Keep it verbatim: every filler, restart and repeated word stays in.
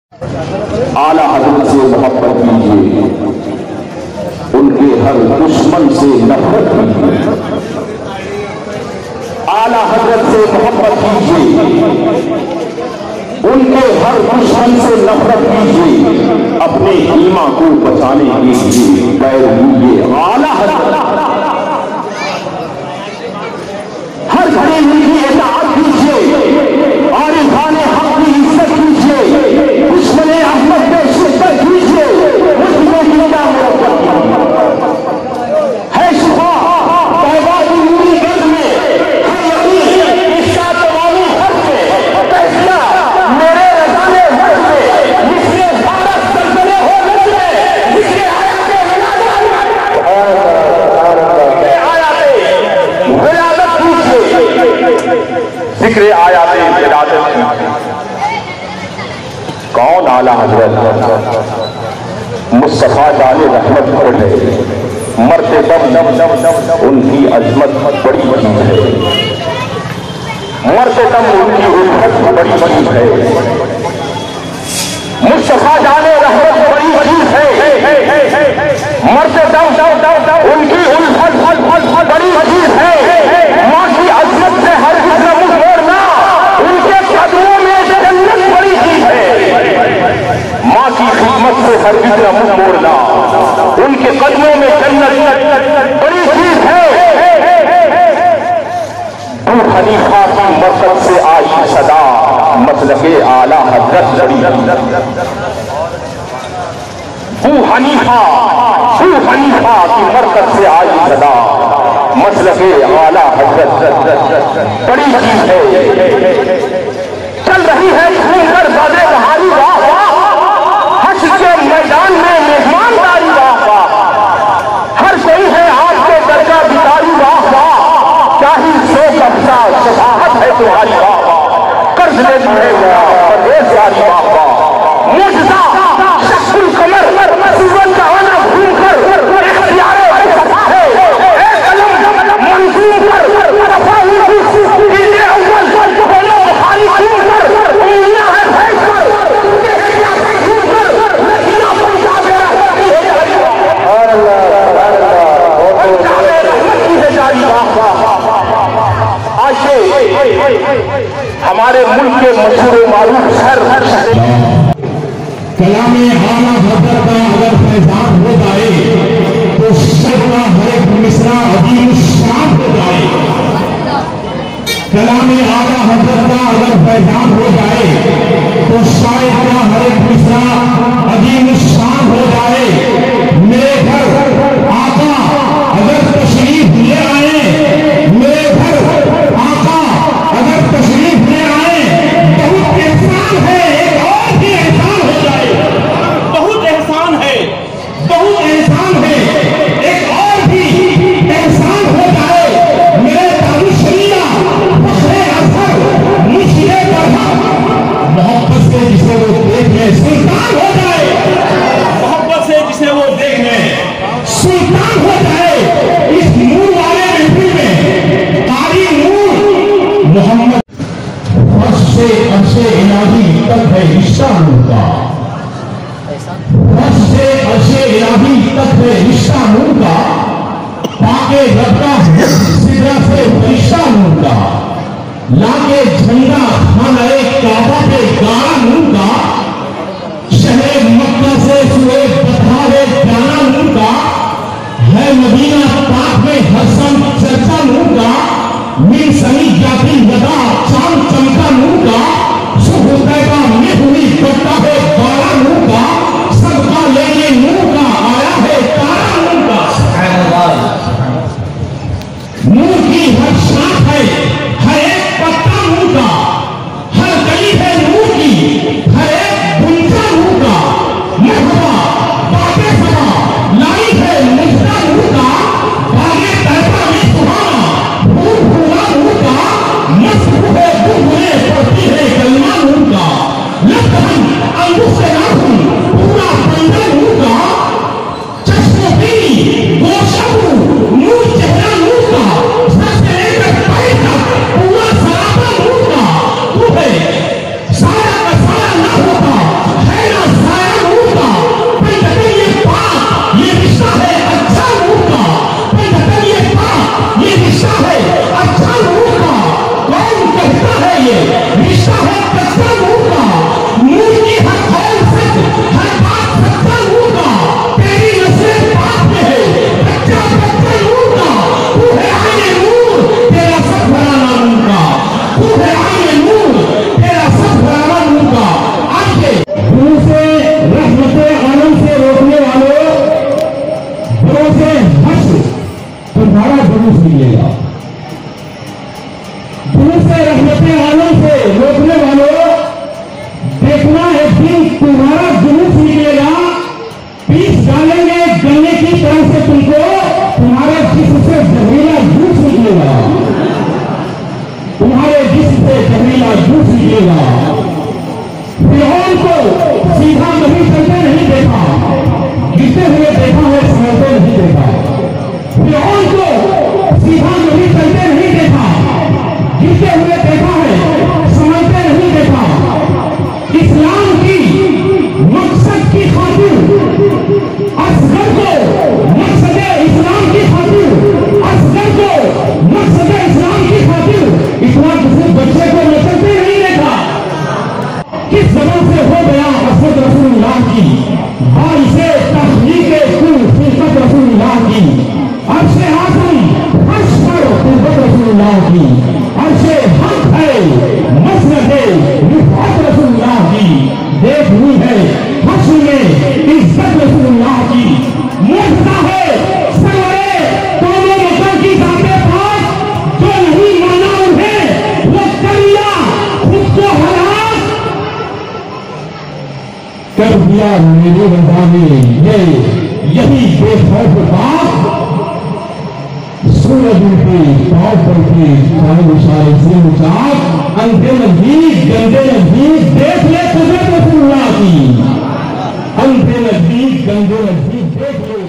आला हजरत से मोहब्बत कीजिए, उनके हर दुश्मन से नफरत कीजिए। आला हजरत से मोहब्बत कीजिए, उनके हर दुश्मन से नफरत कीजिए। अपने ईमान को बचाने के लिए पैर लीजिए आला हजरत। हर घड़ी उनकी इताअत कीजिए और इन्हाने हक की इज्जत कीजिए। दुश्मन अहमद पे शिद्दत कीजिए, मुझमें कीड़ा मोहब्बत है शिफा तौबा की नूरी गंध में है यकीन इसका तमामी हक में फैसला मेरे रज़ाने हक में जिसने भारत सल्तने हो नच में जिसने आयाते विलादत आयाते विलादत कीजिए, जिक्र आयाते विलादत कीजिए। कौन आला हजरत मुस्तफा जाने रहमत पढ़े, मरते दम दम दम दम उनकी अजमत बड़ी बड़ी है, मरते दम उनकी उल्फत बड़ी बड़ी है। मुस्तफा जाने रहमत बड़ी बड़ी है, मरते दम दम दम दम उनकी उल्फत बड़ी बड़ी है। माँ की अजमत से हर किस्म मुख मोड़ना, उनके कदमों में जन्नत बड़ी चीज है। माँ की खिदमत से हर किस्म मुख मोड़ना, उनके कदमों में जन्नत बड़ी चीज है। अबू हनीफा की मरकज से आई सदा, मसलके आला हजरत बड़ी। अबू हनीफा अबू हनीफा की मरकज से आई सदा, मसलके आला हजरत बड़ी चीज है। चल रही है घूमकर ज़ादे बहारी वाह वाह, हश्र के मैदान में मेहमानदारी वाह वाह। हर कोई है आपके दर का भिखारी वाह वाह, क्या ही शोक अफजा शफाअत है तुम्हारी वाह वाह। कर्ज ले जुड़े हुआ परवेज़गारी वाह वाह। मुजज़ा शख्सुल कमर सूरज का आना घूमकर इख्तियारे सफा है, एक कलम मंजूर पर सफा हुई कीजिए अव्वल बोलो बुखारी घूमकर उंगलियां है फेंक कर उनके हिस्सा से घूमकर लकीना पहुंचा दे हमारे मुल्क के मशहूर मारूफ शहर कलामे आला हजरत का अगर फैजान हो जाए तो शर का हर एक मिसरा अजीम शान हो जाए। कलामे आला हजरत का अगर फैजान हो जाए तो शायर का हर एक मिसरा अजीम शान हो जाए। मेरे घर आका अगर तशरीफ ले आए, मेरे घर आका अगर तशरीफ ले आए, बहुत एहसान है, एक और भी एहसान हो जाए। बहुत एहसान है, बहुत एहसान है, एक और भी एहसान हो जाए। मेरे तारुशरिया फखरे असर मुश्किले बरहम, मोहब्बत से जिसे वो देखने सुल्तान हो जाए, मोहब्बत से जिसे वो देखने सुल्तान हो जाए। इस नूर वाले महफिल में कारी नूर मोहम्मद फर्श से अर्शे इलाही तक है रिश्ता नूर का, फर्श से अर्शे इलाही तक है रिश्ता नूर का। पाके रब का सिदरा से फरिश्ता नूर का, लाके झंडा खाना काबा पे गाना नूर का। शहर मक्का से सुए बधारे जाना नूर का, है मदीना पाक में हसन चर्चा नूर का। मिल सनी जाती लगा चांद चमका नूर का, सुबह में हुई करता है बारा नूर का। सबका लेके नूर का आया है तारा नूर का। नूर की हर शाख है, हर एक पत्ता नूर का, हर गली है नूर की, हर एक है, हश्र में इज्जत रसूलुल्लाह की। मुअज्जा है सरवरे दोनों मकर की जाते पास, जो नहीं माना उन्हें वो कर लिया खुद को हलाक कर दिया मेरे रज़ा ने। ये यही बेखौफ बात सूरज उनके पाँव पर थे, चाहे इशारे से मुचाक, अंधे नजदीक गंदे नजदीक देख ले कुदरत रसूलुल्लाह की। अंधे नजदीक गंदे नजदीक देख ले।